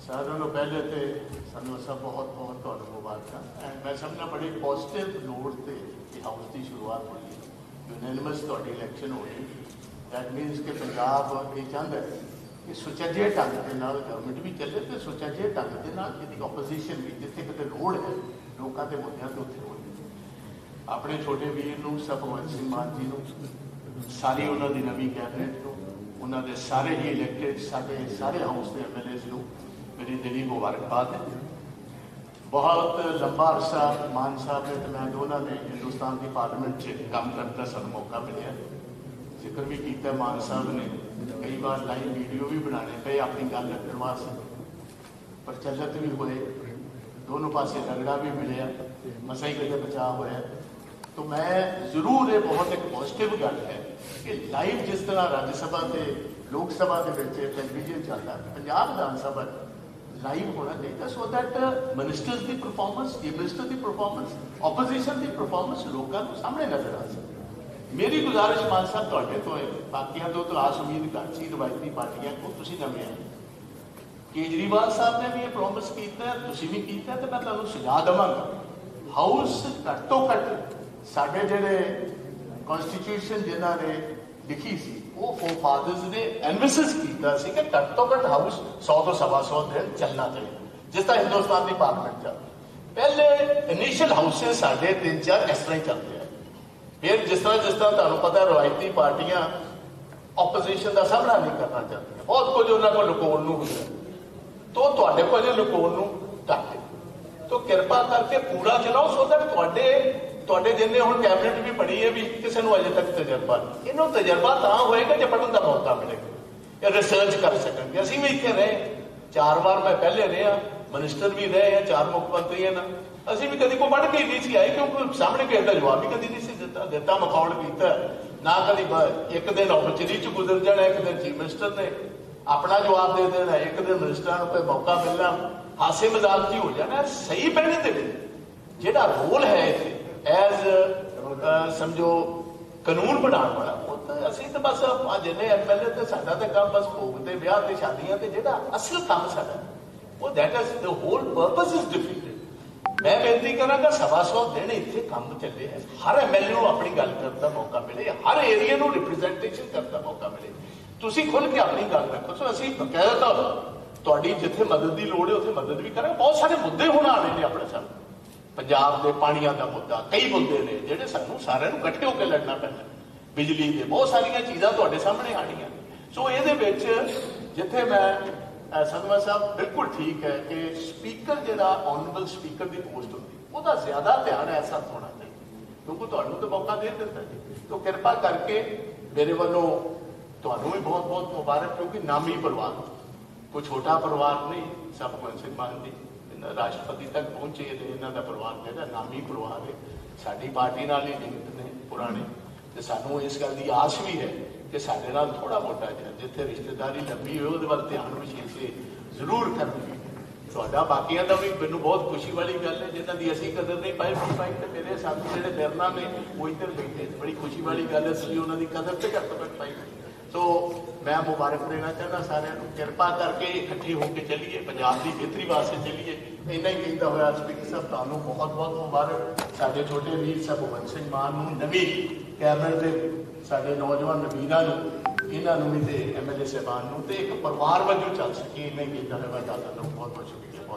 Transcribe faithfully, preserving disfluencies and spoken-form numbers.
सारों को पहले तो सू सब बहुत बहुत तुहानू मुबारक एंड मैं समझना बड़ी पॉजिटिव नोट से हाउस की शुरुआत हुई यूनैनिमस तुहाडी इलैक्शन हो गई। दैट मीनस कि पंजाब ये चाहता है कि सुचजे ढंग के नाल गवर्नमेंट भी चले तो सुचजे ढंग के नाल जिहदी ओपोजिशन भी जिथे कितने लोड़ है लोगों के मुद्दों से उत्थे होए। अपने छोटे वीर नूं सब भगवंत सिंह मान जी नूं सारी उन्होंने नवी कैबिनेट को उन्होंने सारे ही इलैक्टेड सारे सारे हाउस के एम एल एज को मेरी दिली मुबारकबाद है। बहुत लंबा अरसा मान साहब ने तो मैं दोनों ने हिंदुस्तान की पार्लियामेंट से काम करने का सानू मौका मिले। जिक्र भी किया मान साहब ने कई बार लाइव वीडियो भी बनाने पे अपनी गल रखने वास्ते प्रचलित भी होए, दोनों पासे रगड़ा भी मिले, मसा ही कदे बचाव होया। तो मैं जरूर ये बहुत एक पॉजिटिव गल है कि लाइव जिस तरह राज्यसभा से लोक सभा के टेलीविजन चलता है पंजाब विधानसभा लाइव होना चाहिए सो दैट मिनिस्टर्स की परफॉर्मेंस चीफ मिनिस्टर की परफॉर्मेंस ऑपोजिशन की परफॉर्मेंस लोगों को सामने नजर आ सके। मेरी गुजारिश मान साहब तुहाडे तो है, बाकियां तो तो आस उम्मीद कर सी रवायती पार्टियां को तुसीं नवे आए। केजरीवाल साहब ने भी ये प्रॉमिस किया तुसीं भी किया तो मैं तुहानूं सुझा देवांगा हाउस घट तो घट साडे जिहड़े कॉन्स्टिट्यूशन जिन्हां ने लिखी सी वो फोर फादर्स ने एनविसिस किया सी कि घट तो घट हाउस सौ तो सवा सौ दिन चलना चाहिए जिस तरह हिंदुस्तान की पार्लियामेंट चल पहले इनिशियल हाउसेस साढ़े तीन चार इस तरह ही चलते हैं। फिर जिस तरह जिस तरह तुहानूं पता रवायती पार्टियां ओपोजिशन का सामना नहीं करना चाहती बहुत कुछ उन्होंने को लुकाउण नूं हुंदा तो तुहाडे कोल लुकाउण नूं घट है। तो कृपा करके पूरा चलाओ सो दैट तुहाडे तुहाडे जिन्हें हुण कैबिनेट भी बनी है भी किसी को अजे तक तजर्बा नहीं इन्हों तजर्बा तो होएगा जब पढ़ने का मौका मिलेगा या रिसर्च कर सकेंगे। असीं भी इत्थे रहे चार बार मैं पहले रहा मिनिस्टर भी रहे हैं चार मुख्यमंत्री हैं ना असीं भी कभी को पढ़ के नहीं सी आए क्योंकि सामने किसी का जवाब भी कभी नहीं सी दिता दिता मखौल किया ना कभी एक दिन औपचरी च गुजर जाना एक दिन चीफ मिनिस्टर ने अपना जवाब दे देना एक दिन मिनिस्टर को मौका मिलना हासे मजाक जी हो जाना सही पहने दे जिहड़ा रोल है इत्थे एज समझो कानून बनाने वाला वो तो असीं तो बस जिन्हें एम एल ए तो साडा तो काम बस भोग ते ब्याह ते शादियां ते जिहड़ा असल काम साडा वो that is the whole purpose is defeated. मैं बेनती करांगा सवा सौ दिन इत्थे काम चले है हर एम एल ए नूं अपनी गल करने का मौका मिले हर एरिया नूं रिप्रेजेंटेशन करने का मौका मिले तुसीं खुल के अपनी गल रखो। सो असीं बकायदा तुहाडी जिथे मदद की लोड़ है उत्थे मदद भी करांगे। बहुत सारे मुद्दे हुण आने ने अपने सामने पंजाब के पानिया का मुद्दा कई मुद्दे ने जिहड़े सानू सारिਆਂ ਨੂੰ इकट्ठे होकर लड़ना पैना बिजली के बहुत सारिया चीज़ां तुहाडे सामने आनियां। सो इहदे विच जिथे मैं संधवा साहब बिल्कुल ठीक है कि स्पीकर जिहड़ा ऑनरेबल स्पीकर की पोस्ट होती उसका ज्यादा ध्यान ऐसा होना चाहिए क्योंकि तुहानू तो मौका दे दिता जी। तो कृपा करके मेरे वालों तुहानू भी बहुत बहुत मुबारक क्योंकि नामी परिवार कोई छोटा परिवार नहीं सब भगवंत सिंह मान जी राष्ट्रपति तक पहुंचे इन्हों का परिवार जो नामी परिवार है साड़ी पार्टी नाल ही लिंक ने पुराने तो सानू इस गल की आस भी है कि साडे नाल थोड़ा मोटा जिहा जिथे रिश्तेदारी लंबी हो उहदे वल ध्यान विशेष से जरूर करनी तुहाडा बाकियां दा भी मैनूं बहुत खुशी वाली गल है जिन्हां दी असीं कदर नहीं पाई पी पाई तो मेरे साथी जिहड़े निर्णा ने वो इधर बैठे बड़ी खुशी वाली गल है तुसीं उन्हां दी कदर ते घट घट पाई। तो मैं मुबारक देना चाहना सारे कृपा करके इकट्ठे होकर चलीए पंजाब की बेहतरी वास्ते चलीए। इन्ना ही कहता हुआ स्पीकर साहब तुहानू बहुत बहुत मुबारक साडे छोटे वीर साहब भगवंत सिंह मान नूं नवी कैबिनेट के साडे नौजवान वीरां नूं इन्हां नूं भी ते एम एल ए साहबान नूं ते एक परिवार वजों चल सके इन्ना ही कहता हुआ बहुत बहुत शुक्रिया।